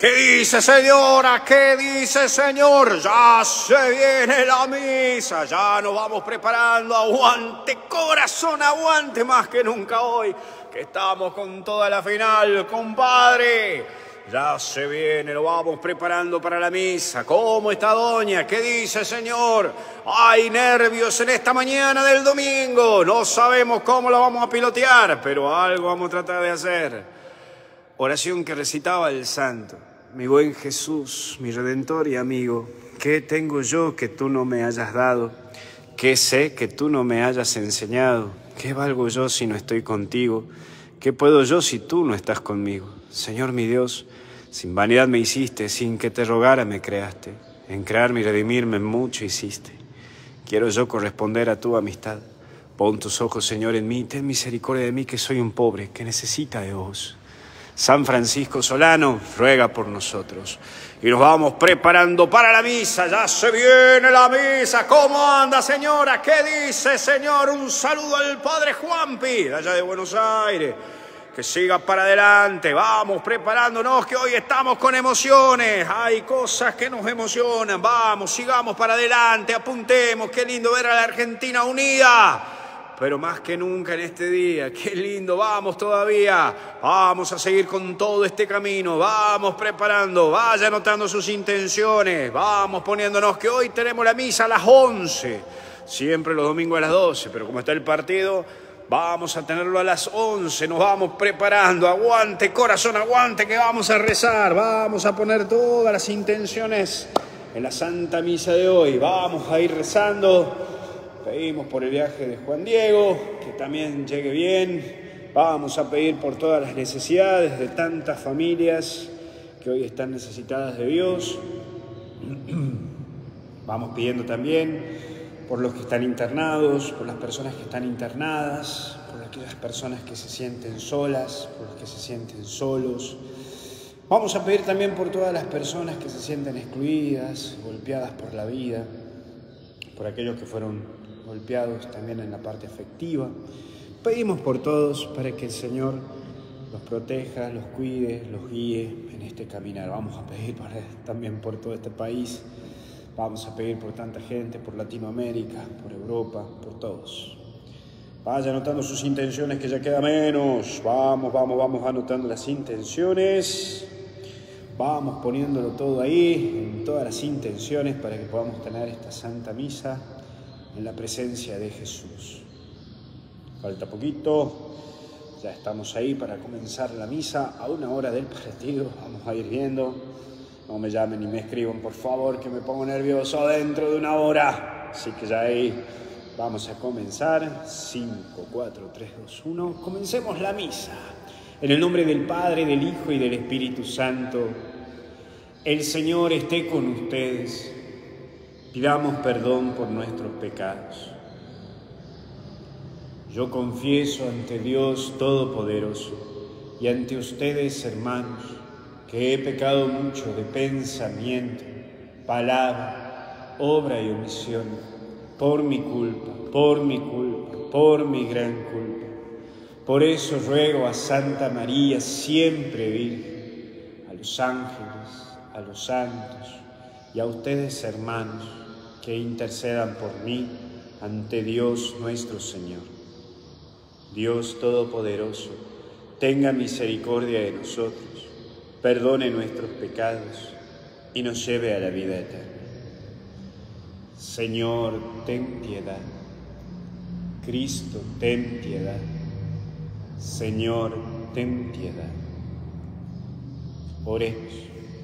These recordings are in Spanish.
¿Qué dice, señora? ¿Qué dice, señor? Ya se viene la misa, ya nos vamos preparando. Aguante, corazón, aguante más que nunca hoy, que estamos con toda la final, compadre. Ya se viene, lo vamos preparando para la misa. ¿Cómo está doña? ¿Qué dice, señor? Hay nervios en esta mañana del domingo. No sabemos cómo lo vamos a pilotear, pero algo vamos a tratar de hacer. Oración que recitaba el santo. Mi buen Jesús, mi Redentor y amigo, ¿qué tengo yo que tú no me hayas dado? ¿Qué sé que tú no me hayas enseñado? ¿Qué valgo yo si no estoy contigo? ¿Qué puedo yo si tú no estás conmigo? Señor mi Dios, sin vanidad me hiciste, sin que te rogara me creaste. En crearme y redimirme mucho hiciste. Quiero yo corresponder a tu amistad. Pon tus ojos, Señor, en mí, ten misericordia de mí que soy un pobre, que necesita de vos. San Francisco Solano, ruega por nosotros. Y nos vamos preparando para la misa. Ya se viene la misa. ¿Cómo anda, señora? ¿Qué dice, señor? Un saludo al padre Juanpi, de allá de Buenos Aires. Que siga para adelante. Vamos preparándonos, que hoy estamos con emociones. Hay cosas que nos emocionan. Vamos, sigamos para adelante, apuntemos. Qué lindo ver a la Argentina unida. Pero más que nunca en este día, qué lindo, vamos todavía, vamos a seguir con todo este camino, vamos preparando, vaya anotando sus intenciones, vamos poniéndonos que hoy tenemos la misa a las 11, siempre los domingos a las 12, pero como está el partido, vamos a tenerlo a las 11, nos vamos preparando, aguante corazón, aguante que vamos a rezar, vamos a poner todas las intenciones en la Santa Misa de hoy, vamos a ir rezando. Pedimos por el viaje de Juan Diego, que también llegue bien. Vamos a pedir por todas las necesidades de tantas familias que hoy están necesitadas de Dios. Vamos pidiendo también por los que están internados, por las personas que están internadas, por aquellas personas que se sienten solas, por los que se sienten solos. Vamos a pedir también por todas las personas que se sienten excluidas, golpeadas por la vida, por aquellos que fueron golpeados también en la parte afectiva. Pedimos por todos para que el Señor los proteja, los cuide, los guíe en este caminar. Vamos a pedir también por todo este país. Vamos a pedir por tanta gente, por Latinoamérica, por Europa, por todos. Vaya anotando sus intenciones que ya queda menos. Vamos anotando las intenciones. Vamos poniéndolo todo ahí, en todas las intenciones para que podamos tener esta Santa Misa en la presencia de Jesús. Falta poquito, ya estamos ahí para comenzar la misa a 1 hora del partido, vamos a ir viendo, no me llamen ni me escriban por favor que me pongo nervioso dentro de 1 hora, así que ya ahí vamos a comenzar, 5, 4, 3, 2, 1, comencemos la misa, en el nombre del Padre, del Hijo y del Espíritu Santo. El Señor esté con ustedes. Pidamos perdón por nuestros pecados. Yo confieso ante Dios Todopoderoso y ante ustedes, hermanos, que he pecado mucho de pensamiento, palabra, obra y omisión, por mi culpa, por mi gran culpa. Por eso ruego a Santa María, siempre Virgen, a los ángeles, a los santos y a ustedes, hermanos, que intercedan por mí ante Dios nuestro Señor. Dios Todopoderoso, tenga misericordia de nosotros, perdone nuestros pecados y nos lleve a la vida eterna. Señor, ten piedad. Cristo, ten piedad. Señor, ten piedad. Oremos.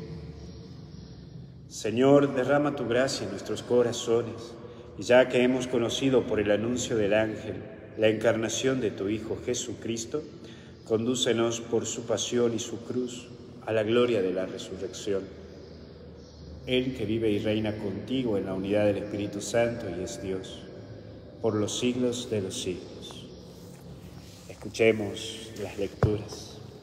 Señor, derrama tu gracia en nuestros corazones, y ya que hemos conocido por el anuncio del ángel la encarnación de tu Hijo Jesucristo, condúcenos por su pasión y su cruz a la gloria de la resurrección. Él que vive y reina contigo en la unidad del Espíritu Santo y es Dios, por los siglos de los siglos. Escuchemos las lecturas.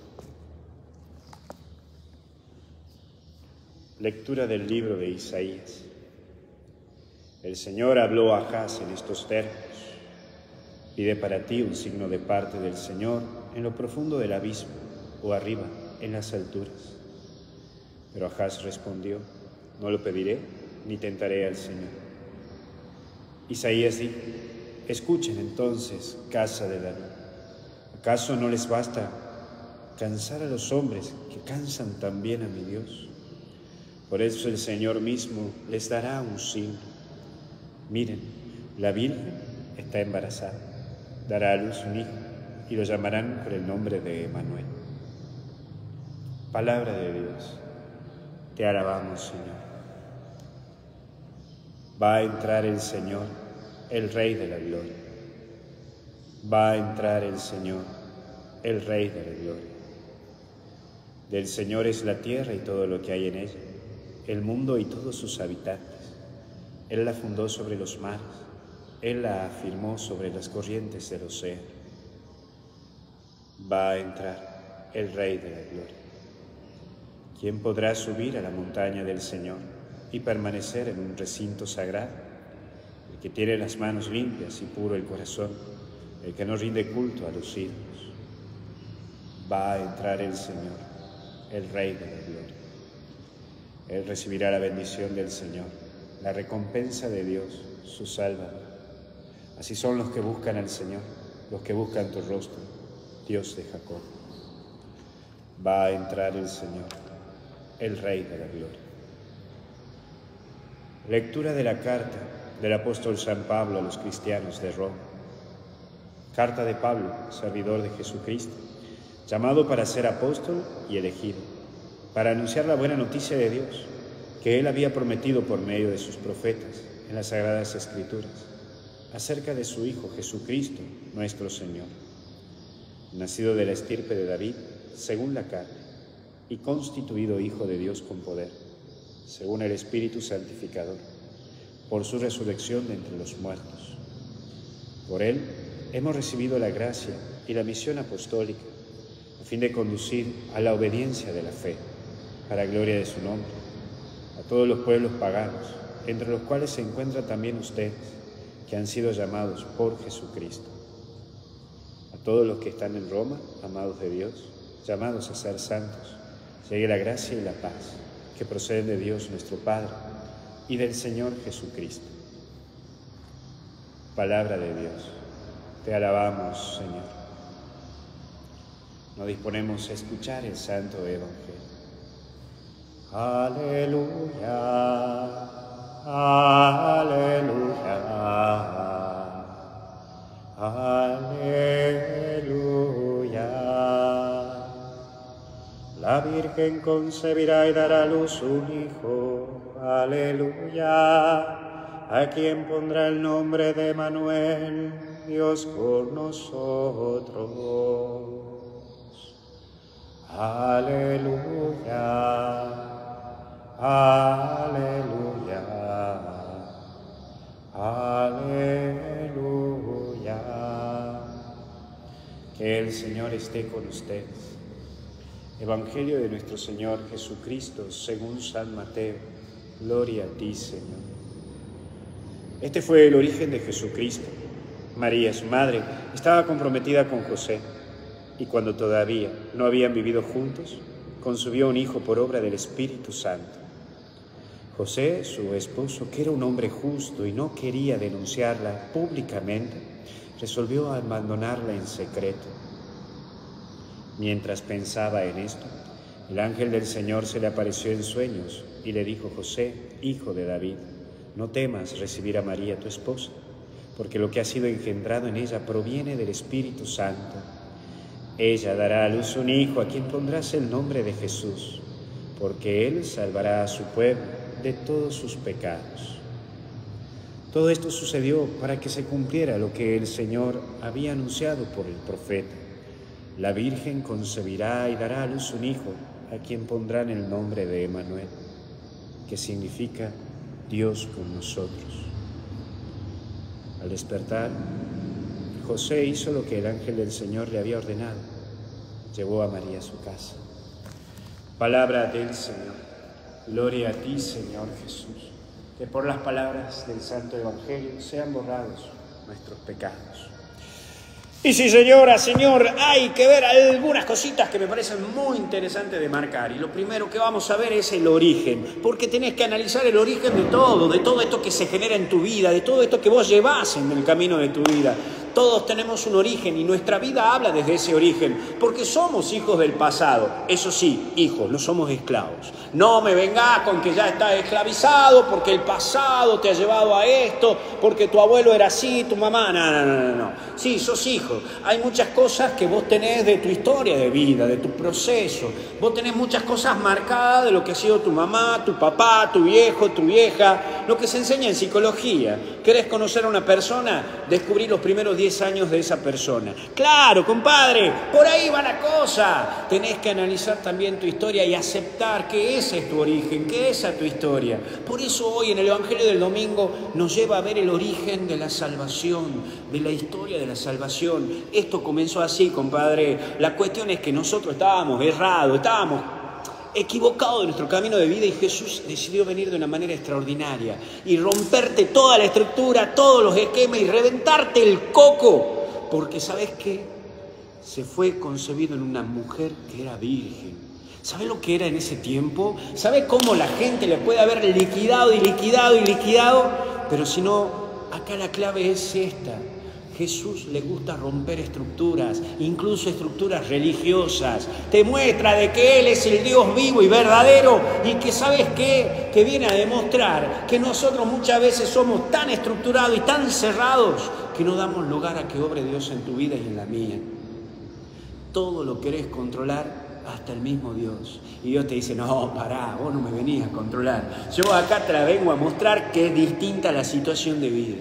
Lectura del libro de Isaías. El Señor habló a Ahaz en estos términos. Pide para ti un signo de parte del Señor en lo profundo del abismo o arriba en las alturas. Pero Ahaz respondió: no lo pediré, ni tentaré al Señor. Isaías dijo: escuchen entonces, casa de David. ¿Acaso no les basta cansar a los hombres que cansan también a mi Dios? Por eso el Señor mismo les dará un signo. Miren, la Virgen está embarazada, dará a luz un hijo y lo llamarán por el nombre de Emmanuel. Palabra de Dios. Te alabamos, Señor. Va a entrar el Señor, el Rey de la gloria. Va a entrar el Señor, el Rey de la gloria. Del Señor es la tierra y todo lo que hay en ella, el mundo y todos sus habitantes. Él la fundó sobre los mares, Él la afirmó sobre las corrientes del océano. Va a entrar el Rey de la gloria. ¿Quién podrá subir a la montaña del Señor y permanecer en un recinto sagrado? El que tiene las manos limpias y puro el corazón, el que no rinde culto a los ídolos. Va a entrar el Señor, el Rey de la gloria. Él recibirá la bendición del Señor, la recompensa de Dios, su Salvador. Así son los que buscan al Señor, los que buscan tu rostro, Dios de Jacob. Va a entrar el Señor, el Rey de la gloria. Lectura de la carta del apóstol San Pablo a los cristianos de Roma. Carta de Pablo, servidor de Jesucristo, llamado para ser apóstol y elegido, para anunciar la buena noticia de Dios, que Él había prometido por medio de sus profetas en las Sagradas Escrituras, acerca de su Hijo Jesucristo, nuestro Señor, nacido de la estirpe de David, según la carne, y constituido Hijo de Dios con poder, según el Espíritu Santificador, por su resurrección de entre los muertos. Por Él hemos recibido la gracia y la misión apostólica, a fin de conducir a la obediencia de la fe, para gloria de su nombre, a todos los pueblos paganos, entre los cuales se encuentran también ustedes, que han sido llamados por Jesucristo. A todos los que están en Roma, amados de Dios, llamados a ser santos, llegue la gracia y la paz, que proceden de Dios nuestro Padre y del Señor Jesucristo. Palabra de Dios. Te alabamos, Señor. Nos disponemos a escuchar el Santo Evangelio. Aleluya, aleluya, aleluya. La Virgen concebirá y dará a luz un hijo, aleluya, a quien pondrá el nombre de Emmanuel, Dios con nosotros. Aleluya, aleluya, aleluya. Que el Señor esté con ustedes. Evangelio de nuestro Señor Jesucristo según San Mateo. Gloria a ti, Señor. Este fue el origen de Jesucristo. María, su madre, estaba comprometida con José, y cuando todavía no habían vivido juntos, concibió un hijo por obra del Espíritu Santo. José, su esposo, que era un hombre justo y no quería denunciarla públicamente, resolvió abandonarla en secreto. Mientras pensaba en esto, el ángel del Señor se le apareció en sueños y le dijo: José, hijo de David, no temas recibir a María tu esposa, porque lo que ha sido engendrado en ella proviene del Espíritu Santo. Ella dará a luz un hijo a quien pondrás el nombre de Jesús, porque Él salvará a su pueblo de todos sus pecados. Todo esto sucedió para que se cumpliera lo que el Señor había anunciado por el profeta. La Virgen concebirá y dará a luz un hijo a quien pondrán el nombre de Emmanuel, que significa Dios con nosotros. Al despertar, José hizo lo que el ángel del Señor le había ordenado. Llevó a María a su casa. Palabra del Señor. Gloria a ti, Señor Jesús. Que por las palabras del Santo Evangelio sean borrados nuestros pecados. Y sí, señora, señor, hay que ver algunas cositas que me parecen muy interesantes de marcar. Y lo primero que vamos a ver es el origen, porque tenés que analizar el origen de todo esto que se genera en tu vida, de todo esto que vos llevás en el camino de tu vida. Todos tenemos un origen y nuestra vida habla desde ese origen, porque somos hijos del pasado. Eso sí, hijos, no somos esclavos. No me vengas con que ya estás esclavizado porque el pasado te ha llevado a esto, porque tu abuelo era así, tu mamá. No. Sí, sos hijo. Hay muchas cosas que vos tenés de tu historia de vida, de tu proceso. Vos tenés muchas cosas marcadas de lo que ha sido tu mamá, tu papá, tu viejo, tu vieja, lo que se enseña en psicología. ¿Querés conocer a una persona? Descubrí los primeros 10 años de esa persona. Claro, compadre, por ahí va la cosa. Tenés que analizar también tu historia y aceptar que ese es tu origen, que esa es tu historia. Por eso hoy en el Evangelio del Domingo nos lleva a ver el origen de la salvación, de la historia de la salvación. Esto comenzó así, compadre. La cuestión es que nosotros estábamos errados, estábamos equivocado de nuestro camino de vida y Jesús decidió venir de una manera extraordinaria y romperte toda la estructura, todos los esquemas y reventarte el coco, porque ¿sabes qué? Se fue concebido en una mujer que era virgen. ¿Sabes lo que era en ese tiempo? ¿Sabes cómo la gente le puede haber liquidado y liquidado y liquidado? Pero si no, acá la clave es esta. Jesús le gusta romper estructuras, incluso estructuras religiosas. Te muestra de que Él es el Dios vivo y verdadero y que, ¿sabes qué? Que viene a demostrar que nosotros muchas veces somos tan estructurados y tan cerrados que no damos lugar a que obre Dios en tu vida y en la mía. Todo lo querés controlar, hasta el mismo Dios. Y Dios te dice, no, pará, vos no me venís a controlar. Yo acá te la vengo a mostrar que es distinta la situación de vida.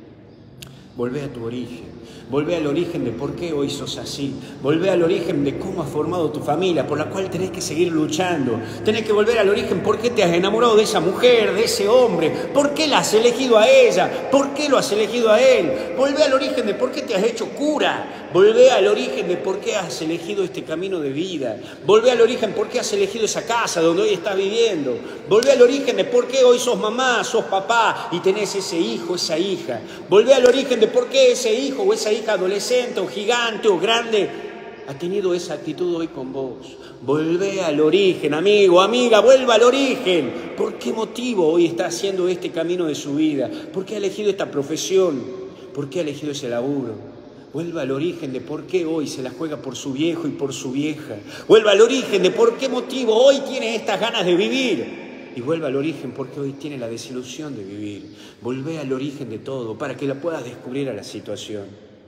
Volvé a tu origen, volvé al origen de por qué hoy sos así, volvé al origen de cómo has formado tu familia, por la cual tenés que seguir luchando, tenés que volver al origen por qué te has enamorado de esa mujer, de ese hombre, por qué la has elegido a ella, por qué lo has elegido a él, volvé al origen de por qué te has hecho cura, volvé al origen de por qué has elegido este camino de vida, volvé al origen por qué has elegido esa casa donde hoy estás viviendo, volvé al origen de por qué hoy sos mamá, sos papá y tenés ese hijo, esa hija, volvé al origen de por qué ese hijo o esa hija adolescente o gigante o grande ha tenido esa actitud hoy con vos. Volvé al origen, amigo, amiga, vuelva al origen. ¿Por qué motivo hoy está haciendo este camino de su vida? ¿Por qué ha elegido esta profesión? ¿Por qué ha elegido ese laburo? Vuelva al origen de por qué hoy se la juega por su viejo y por su vieja. Vuelva al origen de por qué motivo hoy tiene estas ganas de vivir. Y vuelva al origen porque hoy tiene la desilusión de vivir. Volvé al origen de todo para que la puedas descubrir a la situación.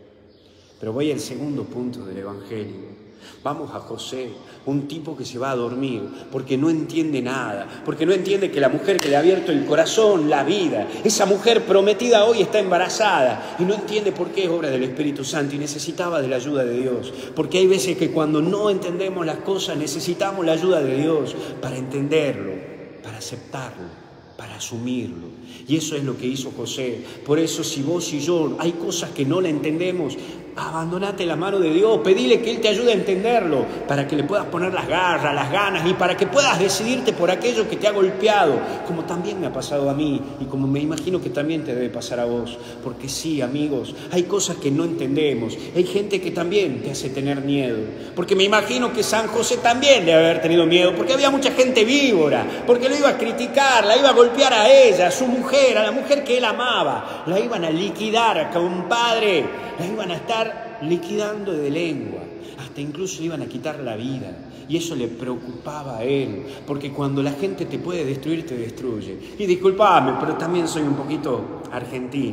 Pero voy al segundo punto del Evangelio. Vamos a José, un tipo que se va a dormir porque no entiende nada, porque no entiende que la mujer que le ha abierto el corazón, la vida, esa mujer prometida hoy está embarazada y no entiende por qué es obra del Espíritu Santo y necesitaba de la ayuda de Dios. Porque hay veces que cuando no entendemos las cosas necesitamos la ayuda de Dios para entenderlo, para aceptarlo, para asumirlo. Y eso es lo que hizo José. Por eso si vos y yo hay cosas que no la entendemos, abandonate la mano de Dios, pedile que Él te ayude a entenderlo, para que le puedas poner las garras, las ganas y para que puedas decidirte por aquello que te ha golpeado, como también me ha pasado a mí y como me imagino que también te debe pasar a vos. Porque sí, amigos, hay cosas que no entendemos, hay gente que también te hace tener miedo, porque me imagino que San José también debe haber tenido miedo, porque había mucha gente víbora, porque lo iba a criticar, la iba a golpear a ella, a su mujer, a la mujer que él amaba, la iban a liquidar, compadre, la iban a estar liquidando de lengua, hasta incluso iban a quitar la vida. Y eso le preocupaba a él, porque cuando la gente te puede destruir, te destruye. Y disculpame, pero también soy un poquito argentino.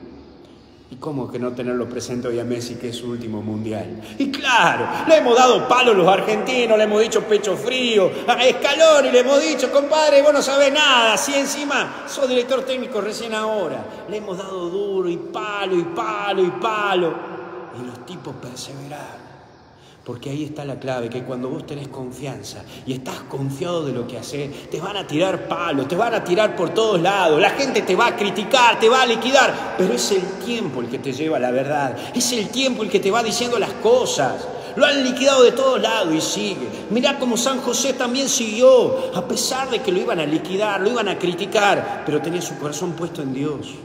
¿Y cómo que no tenerlo presente hoy a Messi, que es su último mundial? Y claro, le hemos dado palo a los argentinos, le hemos dicho pecho frío, a Scaloni le hemos dicho, compadre, vos no sabés nada, si encima sos director técnico recién ahora. Le hemos dado duro y palo y palo y palo. Y los tipos perseveraron. Porque ahí está la clave, que cuando vos tenés confianza y estás confiado de lo que haces, te van a tirar palos, te van a tirar por todos lados, la gente te va a criticar, te va a liquidar, pero es el tiempo el que te lleva a la verdad, es el tiempo el que te va diciendo las cosas. Lo han liquidado de todos lados y sigue. Mirá cómo San José también siguió, a pesar de que lo iban a liquidar, lo iban a criticar, pero tenía su corazón puesto en Dios.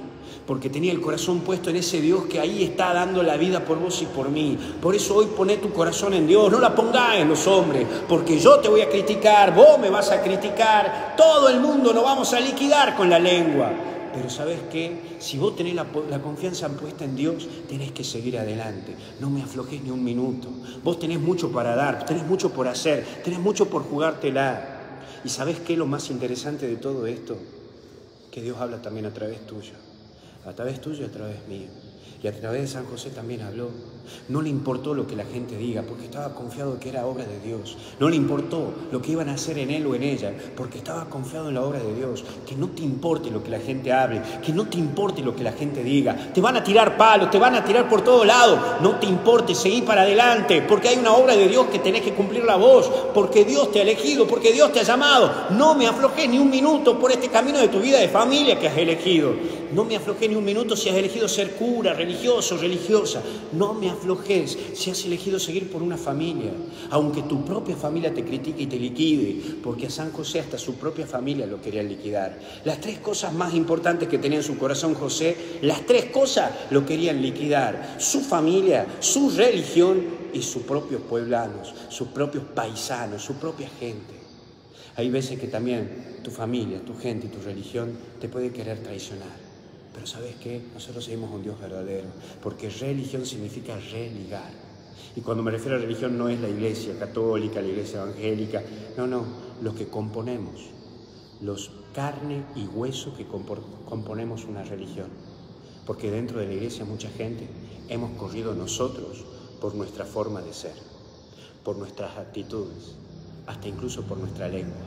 porque tenía el corazón puesto en ese Dios que ahí está dando la vida por vos y por mí. Por eso hoy poné tu corazón en Dios, no la pongas en los hombres, porque yo te voy a criticar, vos me vas a criticar, todo el mundo nos vamos a liquidar con la lengua. Pero ¿sabes qué? Si vos tenés la confianza puesta en Dios, tenés que seguir adelante. No me aflojes ni un minuto. Vos tenés mucho para dar, tenés mucho por hacer, tenés mucho por jugártela. ¿Y sabés qué es lo más interesante de todo esto? Que Dios habla también a través tuyo. A través tuyo y a través mío. Y a través de San José también habló. No le importó lo que la gente diga, porque estaba confiado que era obra de Dios. No le importó lo que iban a hacer en él o en ella, porque estaba confiado en la obra de Dios. Que no te importe lo que la gente hable, que no te importe lo que la gente diga. Te van a tirar palos, te van a tirar por todos lados. No te importe, seguí para adelante, porque hay una obra de Dios que tenés que cumplirla vos, porque Dios te ha elegido, porque Dios te ha llamado. No me aflojes ni un minuto por este camino de tu vida de familia que has elegido. No me aflojes ni un minuto si has elegido ser cura, religioso, religiosa. No me aflojes si has elegido seguir por una familia, aunque tu propia familia te critique y te liquide, porque a San José hasta su propia familia lo querían liquidar. Las tres cosas más importantes que tenía en su corazón José, las tres cosas lo querían liquidar: su familia, su religión y sus propios pueblanos, sus propios paisanos, su propia gente. Hay veces que también tu familia, tu gente y tu religión te puede querer traicionar. Pero ¿sabes qué? Nosotros seguimos a un Dios verdadero, porque religión significa religar. Y cuando me refiero a religión no es la iglesia católica, la iglesia evangélica, no, los que componemos, los carne y hueso que componemos una religión. Porque dentro de la iglesia mucha gente hemos corrido nosotros por nuestra forma de ser, por nuestras actitudes, hasta incluso por nuestra lengua.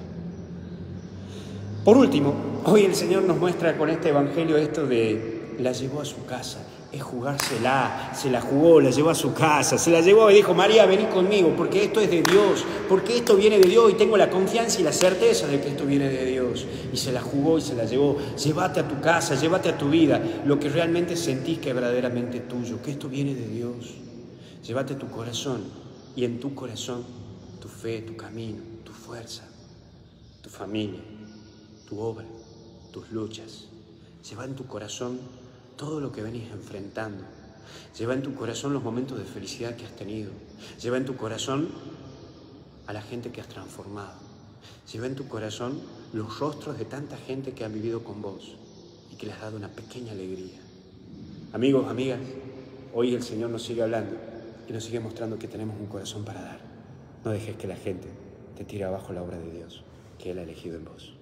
Por último, hoy el Señor nos muestra con este evangelio esto de la llevó a su casa. Es jugársela, se la jugó, la llevó a su casa, se la llevó y dijo: María, vení conmigo, porque esto es de Dios, porque esto viene de Dios y tengo la confianza y la certeza de que esto viene de Dios. Y se la jugó y se la llevó. Llévate a tu casa, llévate a tu vida lo que realmente sentís que es verdaderamente tuyo, que esto viene de Dios. Llévate tu corazón, y en tu corazón tu fe, tu camino, tu fuerza, tu familia, tu obra, tus luchas. Lleva en tu corazón todo lo que venís enfrentando. Lleva en tu corazón los momentos de felicidad que has tenido. Lleva en tu corazón a la gente que has transformado. Lleva en tu corazón los rostros de tanta gente que ha vivido con vos y que les has dado una pequeña alegría. Amigos, amigas, hoy el Señor nos sigue hablando y nos sigue mostrando que tenemos un corazón para dar. No dejes que la gente te tire abajo la obra de Dios que Él ha elegido en vos.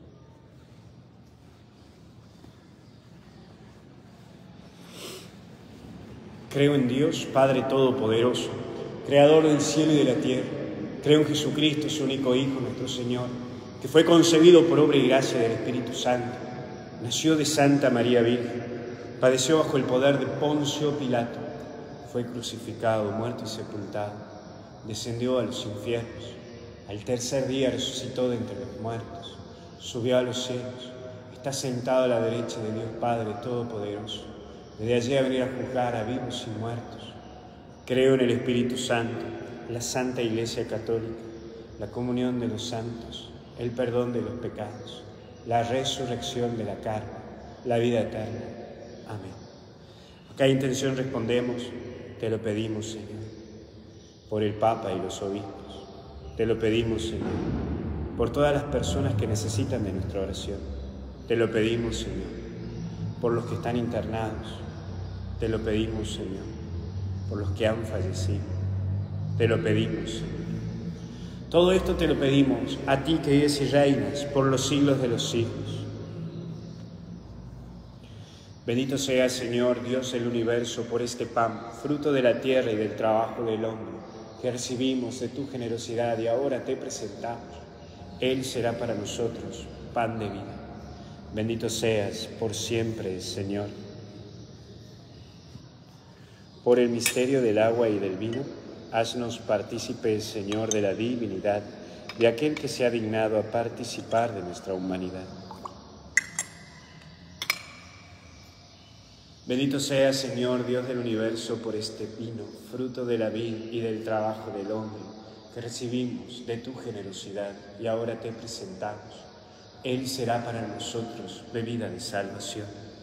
Creo en Dios, Padre Todopoderoso, Creador del cielo y de la tierra. Creo en Jesucristo, su único Hijo, nuestro Señor, que fue concebido por obra y gracia del Espíritu Santo. Nació de Santa María Virgen, padeció bajo el poder de Poncio Pilato, fue crucificado, muerto y sepultado, descendió a los infiernos, al tercer día resucitó de entre los muertos, subió a los cielos, está sentado a la derecha de Dios Padre Todopoderoso. Desde allí a venir a juzgar a vivos y muertos. Creo en el Espíritu Santo, la Santa Iglesia Católica, la comunión de los santos, el perdón de los pecados, la resurrección de la carne, la vida eterna. Amén. A cada intención respondemos: te lo pedimos, Señor, por el Papa y los obispos. Te lo pedimos, Señor, por todas las personas que necesitan de nuestra oración. Te lo pedimos, Señor, por los que están internados. Te lo pedimos, Señor, por los que han fallecido. Te lo pedimos, Señor. Todo esto te lo pedimos a ti que vives y reinas por los siglos de los siglos. Bendito sea, Señor, Dios del universo, por este pan, fruto de la tierra y del trabajo del hombre, que recibimos de tu generosidad y ahora te presentamos. Él será para nosotros pan de vida. Bendito seas por siempre, Señor. Por el misterio del agua y del vino, haznos partícipes, Señor, de la divinidad de aquel que se ha dignado a participar de nuestra humanidad. Bendito sea, Señor, Dios del universo, por este vino, fruto de la vid y del trabajo del hombre, que recibimos de tu generosidad y ahora te presentamos. Él será para nosotros bebida de salvación.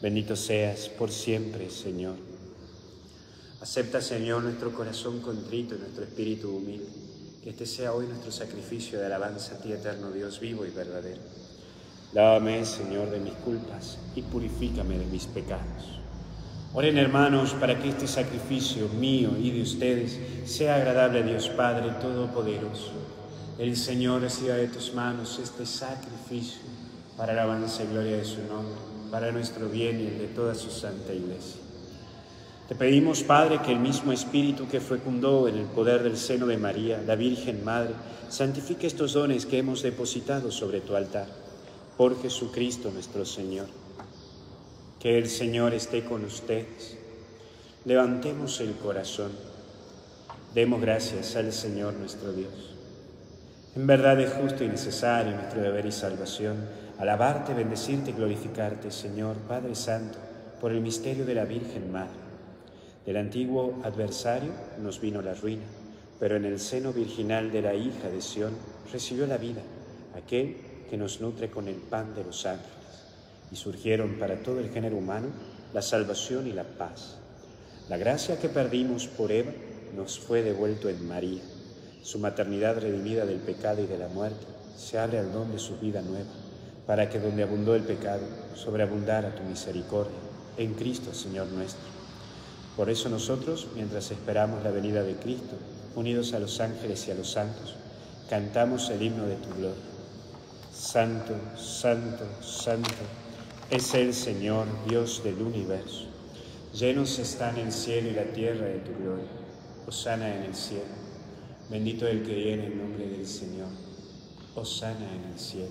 Bendito seas por siempre, Señor. Acepta, Señor, nuestro corazón contrito y nuestro espíritu humilde. Que este sea hoy nuestro sacrificio de alabanza a ti, eterno Dios vivo y verdadero. Lávame, Señor, de mis culpas y purifícame de mis pecados. Oren, hermanos, para que este sacrificio mío y de ustedes sea agradable a Dios Padre Todopoderoso. El Señor reciba de tus manos este sacrificio para alabanza y gloria de su nombre, para nuestro bien y el de toda su santa Iglesia. Te pedimos, Padre, que el mismo Espíritu que fecundó en el poder del seno de María, la Virgen Madre, santifique estos dones que hemos depositado sobre tu altar. Por Jesucristo nuestro Señor. Que el Señor esté con ustedes. Levantemos el corazón. Demos gracias al Señor nuestro Dios. En verdad es justo y necesario nuestro deber y salvación alabarte, bendecirte y glorificarte, Señor, Padre Santo, por el misterio de la Virgen Madre. Del antiguo adversario nos vino la ruina, pero en el seno virginal de la hija de Sión recibió la vida, aquel que nos nutre con el pan de los ángeles. Y surgieron para todo el género humano la salvación y la paz. La gracia que perdimos por Eva nos fue devuelto en María. Su maternidad redimida del pecado y de la muerte se abre al don de su vida nueva, para que donde abundó el pecado, sobreabundara tu misericordia, en Cristo, Señor nuestro. Por eso nosotros, mientras esperamos la venida de Cristo, unidos a los ángeles y a los santos, cantamos el himno de tu gloria. Santo, santo, santo, es el Señor, Dios del universo. Llenos están el cielo y la tierra de tu gloria. Hosana en el cielo. Bendito el que viene en nombre del Señor. Hosana en el cielo.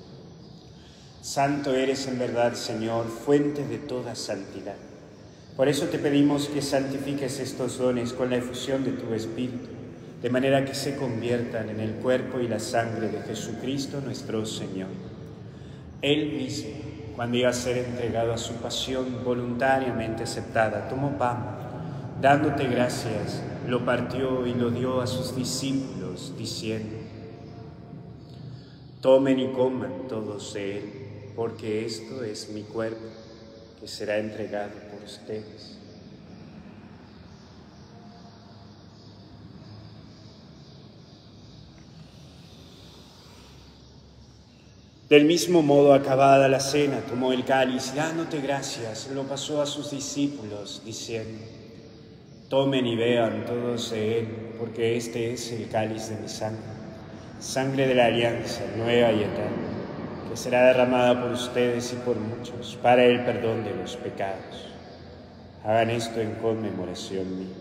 Santo eres en verdad, Señor, fuente de toda santidad. Por eso te pedimos que santifiques estos dones con la efusión de tu Espíritu, de manera que se conviertan en el cuerpo y la sangre de Jesucristo nuestro Señor. Él mismo, cuando iba a ser entregado a su pasión voluntariamente aceptada, tomó pan, dándote gracias, lo partió y lo dio a sus discípulos, diciendo: tomen y coman todos de él, porque esto es mi cuerpo, que será entregado por ustedes. Del mismo modo, acabada la cena, tomó el cáliz y dándote gracias, lo pasó a sus discípulos, diciendo: tomen y beban todos de él, porque este es el cáliz de mi sangre, sangre de la alianza nueva y eterna, que será derramada por ustedes y por muchos para el perdón de los pecados. Hagan esto en conmemoración mía.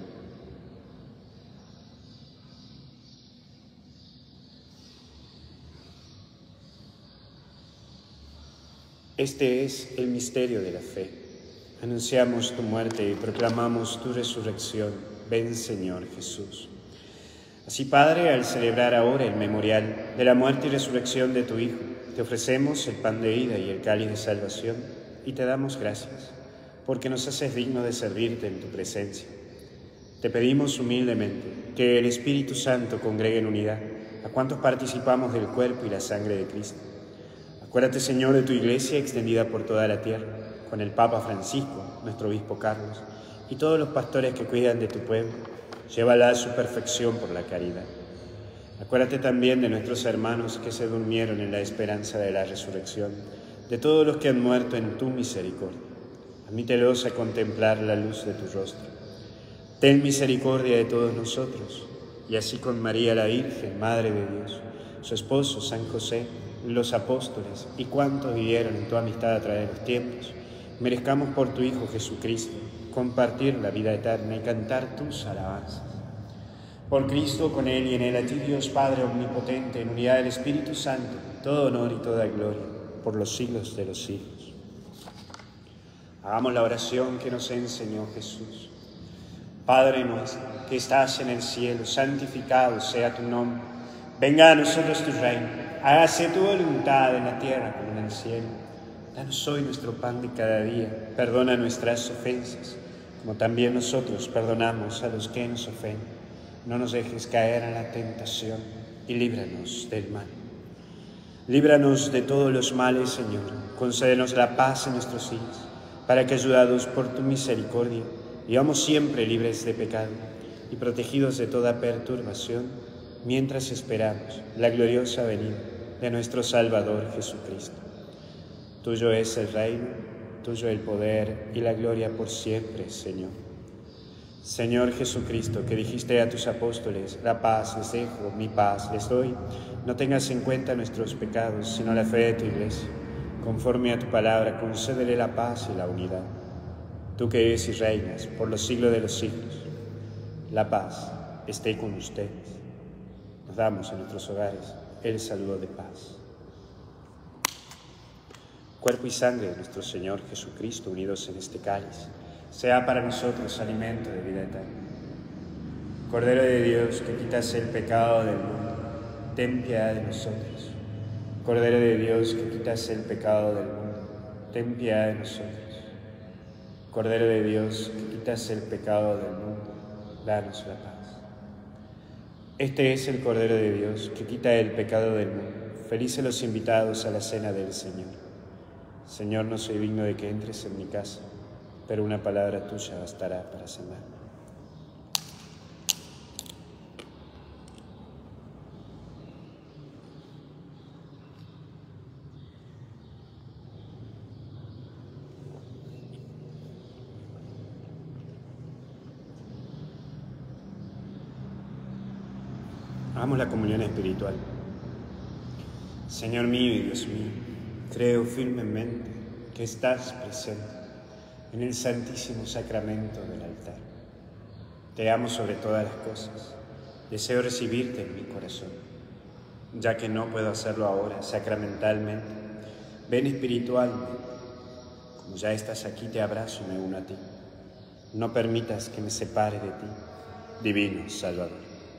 Este es el misterio de la fe. Anunciamos tu muerte y proclamamos tu resurrección. Ven, Señor Jesús. Así, Padre, al celebrar ahora el memorial de la muerte y resurrección de tu Hijo, te ofrecemos el pan de vida y el cáliz de salvación y te damos gracias, porque nos haces digno de servirte en tu presencia. Te pedimos humildemente que el Espíritu Santo congregue en unidad a cuantos participamos del cuerpo y la sangre de Cristo. Acuérdate, Señor, de tu Iglesia extendida por toda la tierra, con el Papa Francisco, nuestro Obispo Carlos, y todos los pastores que cuidan de tu pueblo. Llévala a su perfección por la caridad. Acuérdate también de nuestros hermanos que se durmieron en la esperanza de la resurrección, de todos los que han muerto en tu misericordia. Admítelos a contemplar la luz de tu rostro. Ten misericordia de todos nosotros, y así con María la Virgen, Madre de Dios, su esposo San José, los apóstoles y cuantos vivieron en tu amistad a través de los tiempos, merezcamos por tu Hijo Jesucristo compartir la vida eterna y cantar tus alabanzas. Por Cristo, con Él y en Él, a ti Dios Padre omnipotente, en unidad del Espíritu Santo, todo honor y toda gloria, por los siglos de los siglos. Hagamos la oración que nos enseñó Jesús. Padre nuestro, que estás en el cielo, santificado sea tu nombre. Venga a nosotros tu reino. Hágase tu voluntad en la tierra como en el cielo. Danos hoy nuestro pan de cada día. Perdona nuestras ofensas, como también nosotros perdonamos a los que nos ofenden. No nos dejes caer en la tentación y líbranos del mal. Líbranos de todos los males, Señor. Concédenos la paz en nuestros días, para que, ayudados por tu misericordia, vivamos siempre libres de pecado y protegidos de toda perturbación, mientras esperamos la gloriosa venida de nuestro Salvador Jesucristo. Tuyo es el reino, tuyo el poder y la gloria por siempre, Señor. Señor Jesucristo, que dijiste a tus apóstoles, la paz les dejo, mi paz les doy, no tengas en cuenta nuestros pecados, sino la fe de tu Iglesia. Conforme a tu palabra, concédele la paz y la unidad. Tú que vives y reinas por los siglos de los siglos, la paz esté con ustedes. Nos damos en nuestros hogares el saludo de paz. Cuerpo y sangre de nuestro Señor Jesucristo, unidos en este cáliz, sea para nosotros alimento de vida eterna. Cordero de Dios, que quitas el pecado del mundo, ten piedad de nosotros. Cordero de Dios, que quitas el pecado del mundo, ten piedad de nosotros. Cordero de Dios, que quitas el pecado del mundo, danos la paz. Este es el Cordero de Dios, que quita el pecado del mundo. Felices los invitados a la cena del Señor. Señor, no soy digno de que entres en mi casa, pero una palabra tuya bastará para sanarme. Hagamos la comunión espiritual. Señor mío y Dios mío, creo firmemente que estás presente en el santísimo sacramento del altar. Te amo sobre todas las cosas. Deseo recibirte en mi corazón. Ya que no puedo hacerlo ahora sacramentalmente, ven espiritualmente. Como ya estás aquí, te abrazo y me uno a ti. No permitas que me separe de ti, divino Salvador.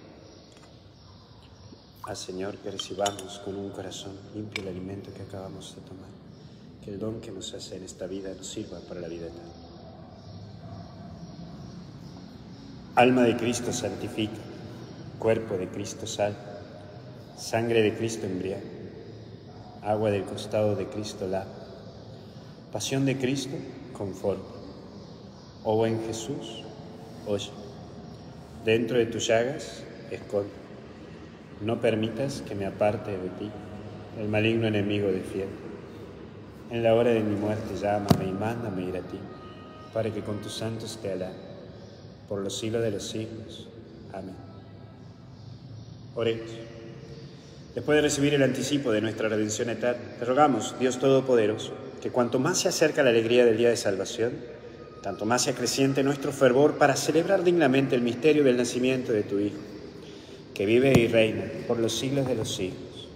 Al Señor, que recibamos con un corazón limpio el alimento que acabamos de tomar. Que el don que nos hace en esta vida nos sirva para la vida eterna. Alma de Cristo santifica, cuerpo de Cristo salva, sangre de Cristo embriaga, agua del costado de Cristo lava, pasión de Cristo conforta. Oh buen Jesús, oye, dentro de tus llagas esconde. No permitas que me aparte de ti, el maligno enemigo defiende. En la hora de mi muerte llámame y mándame ir a ti, para que con tus santos te alabe, por los siglos de los siglos. Amén. Oremos. Después de recibir el anticipo de nuestra redención eterna, te rogamos, Dios Todopoderoso, que cuanto más se acerca la alegría del día de salvación, tanto más se acreciente nuestro fervor para celebrar dignamente el misterio del nacimiento de tu Hijo, que vive y reina por los siglos de los siglos.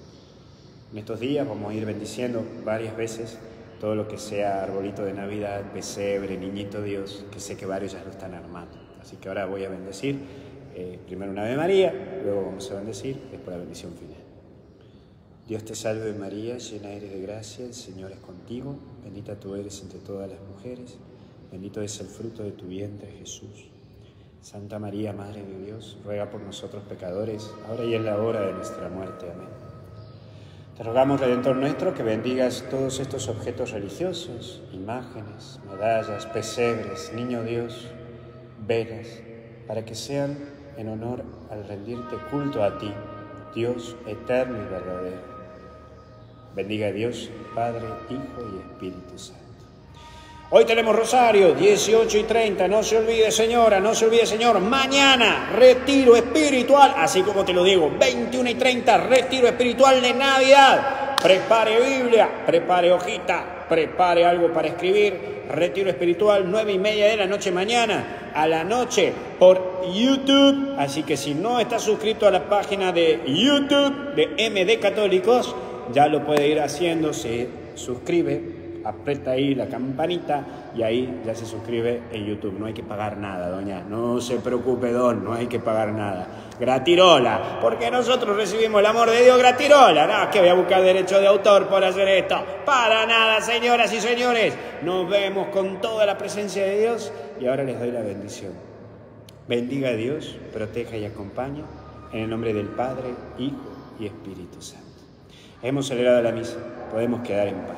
En estos días vamos a ir bendiciendo varias veces todo lo que sea arbolito de Navidad, pesebre, niñito Dios, que sé que varios ya lo están armando. Así que ahora voy a bendecir, primero una Ave María, luego vamos a bendecir, después la bendición final. Dios te salve María, llena eres de gracia, el Señor es contigo, bendita tú eres entre todas las mujeres, bendito es el fruto de tu vientre Jesús. Santa María, Madre de Dios, ruega por nosotros pecadores, ahora y en la hora de nuestra muerte. Amén. Te rogamos, Redentor nuestro, que bendigas todos estos objetos religiosos, imágenes, medallas, pesebres, niño Dios, velas, para que sean en honor al rendirte culto a ti, Dios eterno y verdadero. Bendiga a Dios, Padre, Hijo y Espíritu Santo. Hoy tenemos rosario, 18:30, no se olvide señora, no se olvide señor, mañana retiro espiritual, así como te lo digo, 21:30, retiro espiritual de Navidad. Prepare Biblia, prepare hojita, prepare algo para escribir, retiro espiritual, 9:30 de la noche mañana, a la noche, por YouTube. Así que si no está suscrito a la página de YouTube de MD Católicos, ya lo puede ir haciendo, se suscribe. Aprieta ahí la campanita y ahí ya se suscribe en YouTube. No hay que pagar nada, doña. No se preocupe, don. No hay que pagar nada. Gratirola. Porque nosotros recibimos el amor de Dios gratirola. No, que voy a buscar derecho de autor por hacer esto. Para nada, señoras y señores. Nos vemos con toda la presencia de Dios. Y ahora les doy la bendición. Bendiga a Dios, proteja y acompañe. En el nombre del Padre, Hijo y Espíritu Santo. Hemos celebrado la misa. Podemos quedar en paz.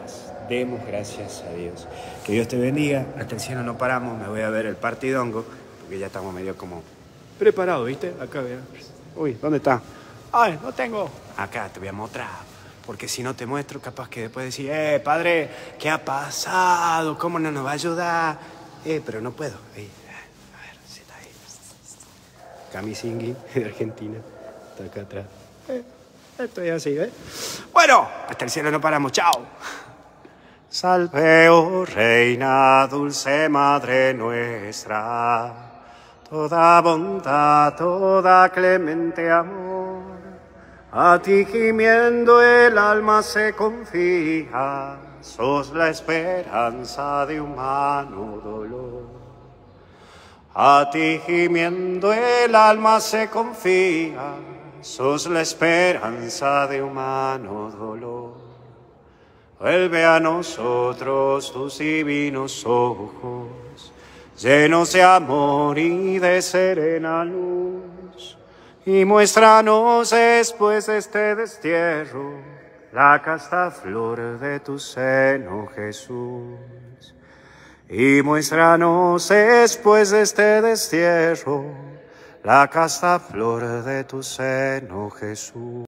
Demos gracias a Dios. Que Dios te bendiga. Hasta el cielo no paramos. Me voy a ver el partidongo, porque ya estamos medio como preparados, ¿viste? Acá, vea. Uy, ¿dónde está? Ay, no tengo. Acá te voy a mostrar. Porque si no te muestro, capaz que después decís, padre, ¿qué ha pasado? ¿Cómo no nos va a ayudar? Pero no puedo. Ahí. A ver, si está ahí. Cami Singhi, de Argentina. Está acá atrás. Estoy así, ¿ves? Bueno, hasta el cielo no paramos. Chao. Salve, oh Reina, dulce Madre nuestra, toda bondad, toda clemente amor, a ti gimiendo el alma se confía, sos la esperanza de humano dolor. A ti gimiendo el alma se confía, sos la esperanza de humano dolor. Vuelve a nosotros tus divinos ojos, llenos de amor y de serena luz, y muéstranos después de este destierro la casta flor de tu seno, Jesús. Y muéstranos después de este destierro la casta flor de tu seno, Jesús.